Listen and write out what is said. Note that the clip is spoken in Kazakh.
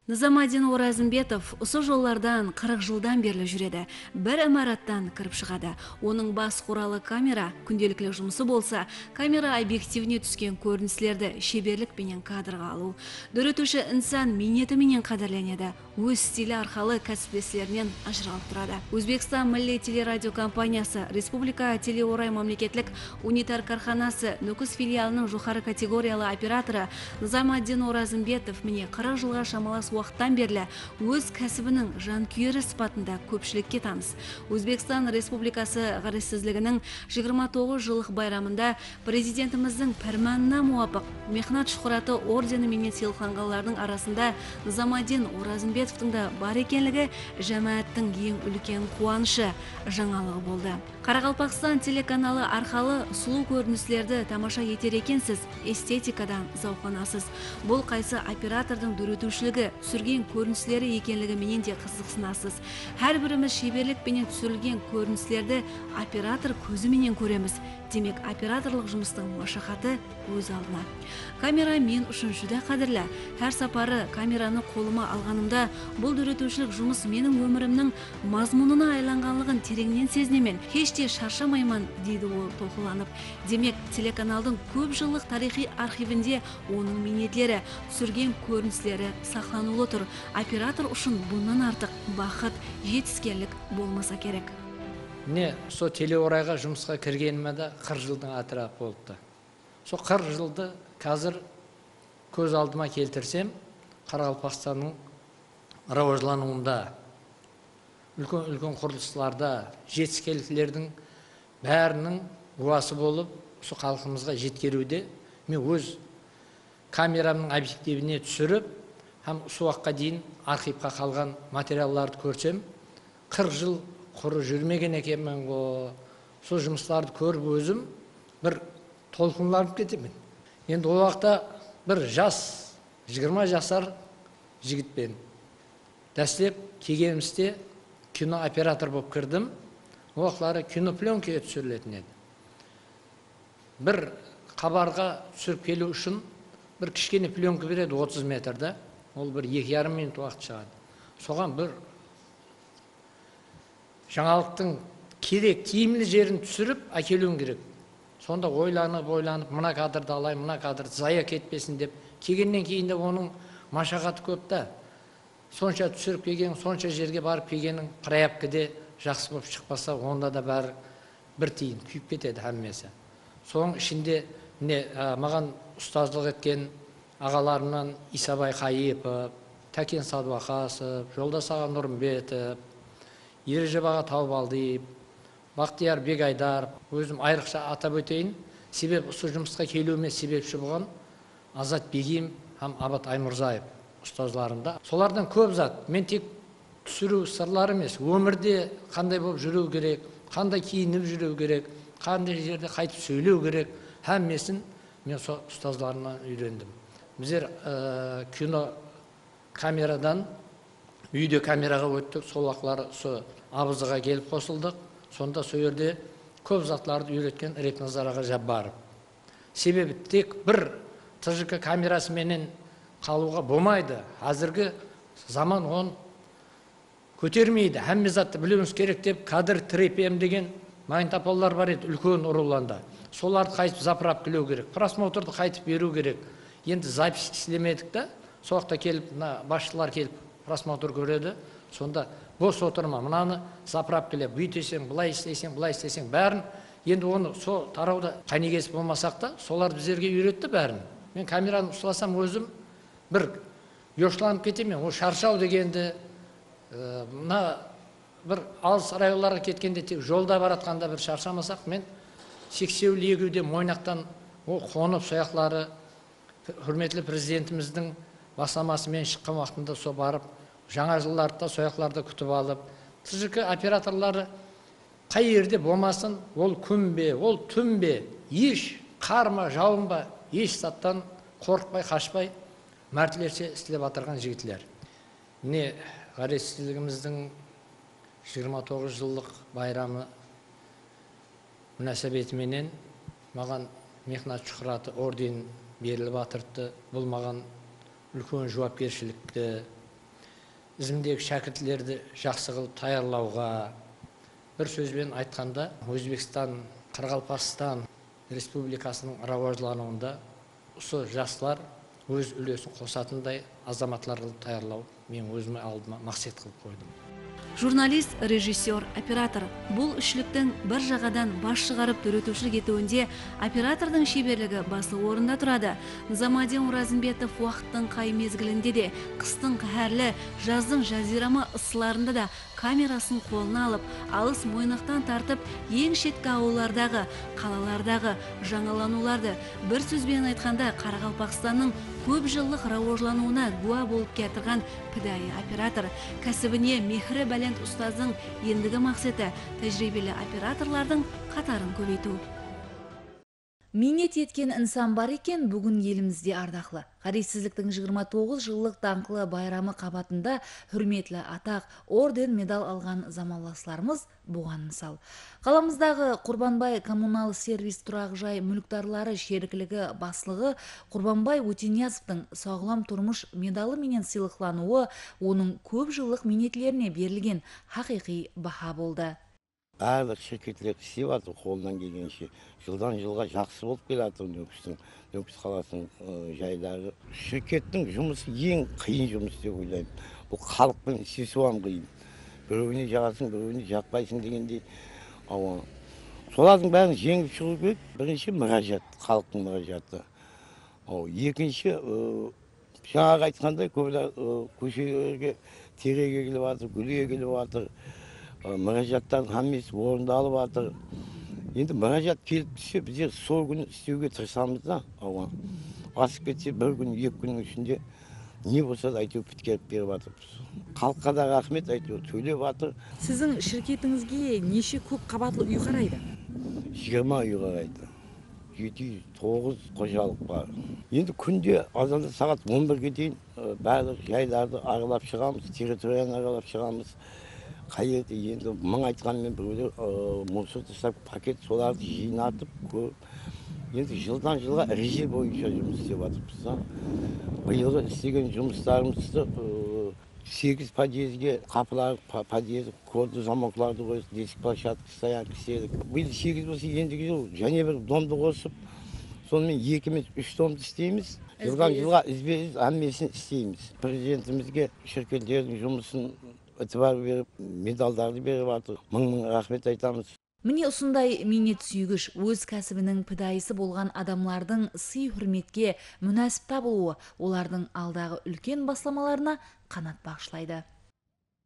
Низамадин Оразымбетов осы жоллардан 40 жылдан берлі жүреді. Бір имараттан кіріп шығады. Оның бас құралы камера, күнделіклік жұмысы болса, камера объективіне түскен көріністерді шеберлікпенен кадрға алу. Дөретуші инсан минетіменен қадірленеді. Өз стилі арқалы кәсіптестерінен ажыралып тұрады. Өзбекстан Милли телерадио компаниясы, Республика телеорай мамлекетлік унитар карханасы Нүкіс филиалының жоғары категориялы операторы Низамадин Оразымбетов міне 40 жылға шамалас уақыттан берлі өз кәсібінің жанкүйері сипатында көпшілікке таныс. Өзбекстан Республикасы ғарышсізлігінің 29 жылдық байрамында президентіміздің пәрманына муафық мехнат шұқыраты орденіменен сыйлықланғандардың арасында Низамадин Оразымбетовтың да бар екенлігі жәмәәттің ең үлкен қуанышы жаңалығы болды. Қарақалпақстан телеканалы арқалы сұлу көріністерді тамаша етер екенсіз, эстетикадан зауқланасыз. Бұл қайсы оператордың дөретушілігі, түсірген көріністері екенлігі менен де қызықсынасыз. Әрбіріміз шеберлікпенен түсірілген көріністерді оператор көзіменен көреміз. Демек, операторлық жұмыстың машақаты өз алдына. Камера мен үшін жүдә қадірлі. Әр сапары камераны қолыма алғанымда, бұл дөретушілік жұмыс менің өмірімнің мазмұнына айланғанлығын тереңнен сезінемен. Хеште шаршамайман, дейді ол толқыланып. Демек, телеканалдың көп жылдық тарихи архивінде оның минетлері, түсірген көріністері сақланулы тұр. Оператор үшін бұнан артық бақыт, жетіскерлік болмаса керек. Не, со телеорайға жұмысқа кіргеніме де 40 жылдың атырақ болыпты. Со 40 жылды қазір көз алдыма келтірсем, Қарақалпақстанның рауажлануында, үлкен құрылыстарда, жетіскерліктердің бәрінің уасы болып, со халқымызға жеткеруде, мен өз камерамның объективіне түсіріп, һәм осы уақытқа дейін архивқа қалған материалдарды көрсем, 40 жыл құры жүрмеген екенмін ғой. Сол жұмыстарды көріп өзім бір толқынланып кетемін. Енді ол уақытта бір жас, 20 жасар жігітпен дәстеп келгенімізде кино оператор болып кірдім. Ол уақытлары кинопленкаға түсірілетін еді. Бір хабарға түсіріп келу үшін бір кішкене пленка береді 30 метрді. Ол бір 2,5 минут уақыт шығады. Соған бір жаңалықтың керек, тиімді жерін түсіріп әкелуім керек. Сонда ойланып, мына кадрды алай, мына кадрды зая кетпесін деп, келгеннен кейін де оның машақаты көп та. Сонша түсіріп келген, сонша жерге барып келгенің проявкіде жақсы болып шықпаса, онда да бәрі бір тиын күйіп кетеді әммесі. Соның ішінде маған ұстаздық еткен ағаларымнан Исабай Қайыпов, Тәкен Садуақасов, Жолдас аға Нұрымбетов, Ережебаға Таубалдиев, Бақтияр Бегайдар, өзім айрықша атап өтейін. Себеп осы жұмысқа келуіме себепші болған Азат Бегим һәм Абат Аймұрзаев ұстазларында. Солардан көп зат. Мен тек түсіру сырлары емес, өмірде қандай болып жүру керек, қандай киініп жүру керек, қандай жерде қайтып сөйлеу керек, әммесін мен сол ұстазларынан үйрендім. Біздер кино камерадан видео камераға өттік, сол уақытлары абызыға келіп қосылдық. Сонда сол жерде көп затларды үйреткен Репназар аға Жаббаров. Себебі тек бір ТЖК камерасыменен қалуға болмайды. Әзіргі заман оны көтермейді. Әмме затты білуіміз керек деп кадр трепем деген магнитофондар бар еді үлкен ұрыланда. Соларды қайтып запырап келу керек. Просмотрды қайтып беру керек. Енді запись істемедік та, сол уақытта келіп, басшылар келіп просмотр көреді. Сонда бос отырма, мынаны запырап келе, бүйтесең, бұлай істесең, бәрін. Енді оны сол тарауда қанегес болмасақ та, солар біздерге үйретті бәрін. Мен камераны ұстасам өзім бір yoshlanып кетемін. О шаршау дегенді, мына бір алыс районларға кеткенде тек жолда баратқанда бір шаршамасақ, мен сексеуіл егуде мойнақтан қонып сояқлары құрметлі президентіміздің бастамасымен шыққан уақытында со барып, жаңа жылларда сояқларды күтіп алып, ТЖК операторлары қай жерде болмасын, ол күн бе, ол түн бе, еш қарма, жауын ба, еш саттан қорықпай, қашпай, мәртілерше істелеп атырған жігітлер. Міне ғарышсіздігіміздің 29 жылдық байрамы мүнәсәбетіменен маған мехнат шұқыраты орден беріліп атырды. Бұл маған үлкен жауапкершілікті, изимдеги шәкіртлерді жақсы қылып таярлауға, бір сөзбен айтқанда Өзбекстан, Қарақалпақстан республикасының раважлануында осы жастар өз үлесін қосатындай азаматлар қылып таярлау мен өзіме алдыма мақсат қылып қойдым. Журналист, режиссер, оператор бұл үшліктің бір жағадан баш шығарып төретушілік етуінде оператордың шеберлігі басты орында тұрады. Низамадин Оразымбетов уақыттың қай мезгілінде де, қыстың қаһарлы, жаздың жазирама ысыларында да камерасын қолына алып, алыс мойнақтан тартып, ең шеткі ауылдардағы, қалалардағы жаңалануларды, бір сөзбен айтқанда Қарақалпақстанның көп жылдық рауажлануына гуа болып кетірген пидайы оператор. Кәсібіне мехрі бәлент ұстаздың ендігі мақсаты тәжірибелі операторлардың қатарын көбейту. Минет еткен инсан бар екен, бүгін елімізде ардақлы. Қарисізліктің 29 жылдық даңқлы байрамы қабатында хүрметлі атақ, орден, медал алған замалдасларымыз бұған мысал. Қаламыздағы Құрбанбай коммунал сервис тұрақ жай мүліктарлары шерікілігі баслығы Құрбанбай Өтениязовтың сағылам тұрмыш медалы менен сыйлықлануы оның көп жылдық минетлеріне берілген хақиқи баха болды. Барлық шirketler істеп жатыр қолдан келгенше. Жылдан жылға жақсы болып келатыр Нөкіс қаласының жайлары. Шirkеттің жұмысы ең қиын жұмыс деп ойлаймын. Бұл халықпен істесуам қиын. Біреуіне жағасың, біреуіне жақпайсың дегендей. Солардың бәрін жеңіп шығу керек. Бірінші мұражат, халықтың мұражаты. Екінші, жаңағы айтқандай көбілер көшелерге тереге келіп жатыр, гүлге келіп жатыр. Мұражаттан хаммесі орындалып жатыр. Енді мұражат келіп түссе, біздер сол күні істеуге тырысамыз да. Асып кетсе, бір күн, екі күннің ішінде не болса да әйтеуір біткеріп беріп жатырмыз. Халыққа да рахмет, әйтеуір төлеп жатыр. Сіздің шirkетіңізге неше көп қабатлы үй қарайды? 20 үй қарайды. 709 қожалық бар. Енді күнде азанда сағат 11-ге дейін барлық жайларды аралап шығамыз, территорияны аралап шығамыз. Қайерде енді мың айтқанмен біреулер мусор тастап пакет соларды жинатып көріп. Енді жылдан жылға режим бойынша жұмыс істеп жатырмыз. Биылғы істеген жұмыстарымызды 8 подъезге қапылар, подъезд, коды, замокларды қойып, десік площадка стоянка істедік. Биыл 8 болса ендігі жыл және бір домды қосып, сонымен 2-3 домды істейміз. Жылдан жылға үзбейіз, әммесін істейміз. Президентімізге шirketтердің жұмысын ытыбар беріп, медалдарды беріп жатыр. Мың рахмет айтамыз. Міне осындай минет сүйгіш, өз кәсібінің пидайысы болған адамлардың сый хүрметке мүнәсіп табылуы олардың алдағы үлкен басламаларына қанат бағышлайды.